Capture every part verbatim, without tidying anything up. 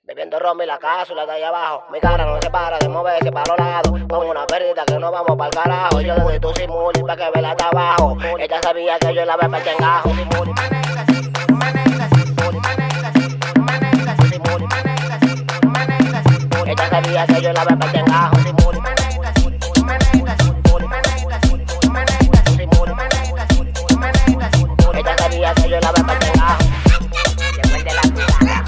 Bebiendo ron y la cápsula de allá abajo. Mi cara no se para de moverse para los lados. Con una pérdida que no vamos para el carajo. Yo le doy tu simuli pa' que vela hasta abajo. Ella sabía que yo la voy para el engajo. Simuli, maneja, maneja, simuli, maneja, maneja, simuli, maneja, maneja, simuli. Ella sabía que yo la voy para el engajo. Simuli, maneja, maneja, simuli, maneja, maneja, simuli, maneja, maneja, simuli. Ella sabía que yo la voy para el engajo. Después de la jugada.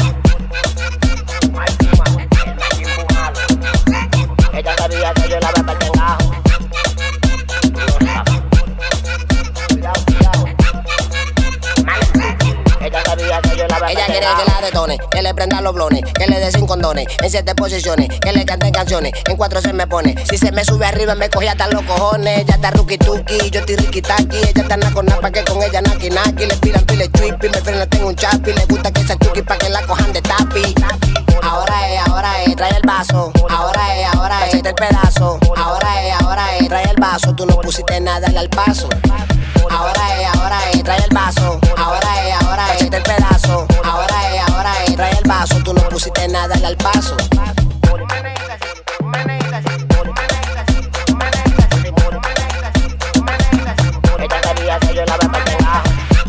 Ella sabía que yo la voy para el engajo. Cuidado, cuidado. Ella sabía que yo la voy a Ella quiere que la detone, que le prenda los blones, que le dé sin condones, en siete posiciones, que le canten canciones, en cuatro se me pone. Si se me sube arriba me coge hasta los cojones. Ella está ruki tuki, yo estoy riki taki. Ella está nacona pa' que con ella naki naki. Le piran pile chuipi, me frena tengo un chapi. Le gusta que sea chuki pa' que la cojan de tapi. Ahora es, ahora es, trae el vaso. Ahora es, ahora es, el pedazo. Ahora es, ahora es, trae el vaso. Tú no pusiste nada, dale al paso. Ahora es, ahora es, trae el vaso. Ahora es, ahora es, el pedazo. Ahora es, ahora es, trae el vaso. Tú no pusiste nada, dale al paso. Ella sabía que yo la voy para el engajo.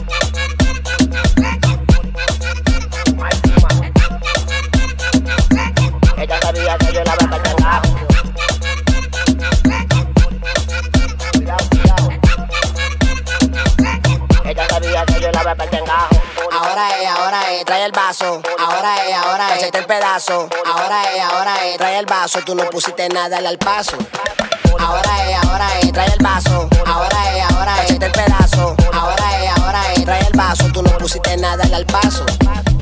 Ella sabía que yo la voy para el engajo. Cuidado, cuidado. Ella sabía que yo la voy para el engajo. Ahora es, ahora es, trae el vaso. Ahora es, ahora es, el pedazo. Ahora es, ahora es, trae el vaso. Tú no pusiste nada, dale al paso. Ahora es, ahora es, trae el vaso. Ahora es, ahora es, el pedazo. Ahora es, ahora es, trae el vaso. Tú no pusiste nada, dale al paso.